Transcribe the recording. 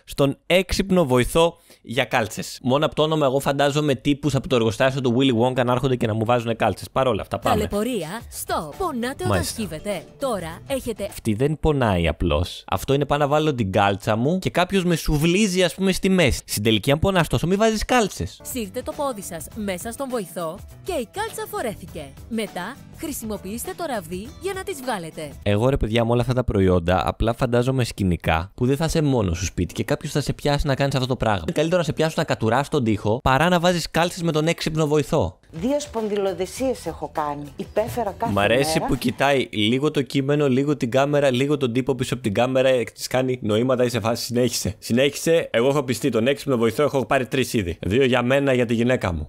στον έξυπνο βοηθό για κάλτσες. Μόνο από το όνομα, εγώ φαντάζομαι τύπους από το εργοστάσιο του Willy Wonka να έρχονται και να μου βάζουν κάλτσες. Παρ' όλα αυτά, πάμε. Ταλαιπωρία, stop. Πονάτε όταν σκύβετε. Τώρα έχετε. Αυτή δεν πονάει απλώς. Αυτό είναι πάνω να βάλω την κάλτσα μου και κάποιος με σουβλίζει, ας πούμε, στη μέση. Στην τελική, αν πονάς τόσο, μην βάζεις κάλτσες. Σύρτε το πόδι σας μέσα στον βοηθό και η κάλτσα φορέθηκε. Μετά, χρησιμοποιήστε το ραβδί για να τις βγάλετε. Εγώ, ρε παιδιά, με όλα αυτά τα προϊόντα, απλά φαντάζομαι σκηνικά που δεν θα είσαι μόνος σου σπίτι και κάποιος θα σε πιάσει να κάνεις αυτό το πράγμα. Είναι καλύτερο να σε πιάσουν να κατουράς τον τοίχο παρά να βάζεις κάλτσες με τον έξυπνο βοηθό. 2 σπονδυλοδεσίες έχω κάνει. Υπέφερα κάθε Μ' αρέσει μέρα. που κοιτάει λίγο το κείμενο, λίγο την κάμερα, λίγο τον τύπο πίσω από την κάμερα και της κάνει νοήματα ή σε φάση. Συνέχισε. Συνέχισε. Εγώ έχω πιστεί τον έξυπνο βοηθό, έχω πάρει 3 ήδη. 2 για μένα, για τη γυναίκα μου.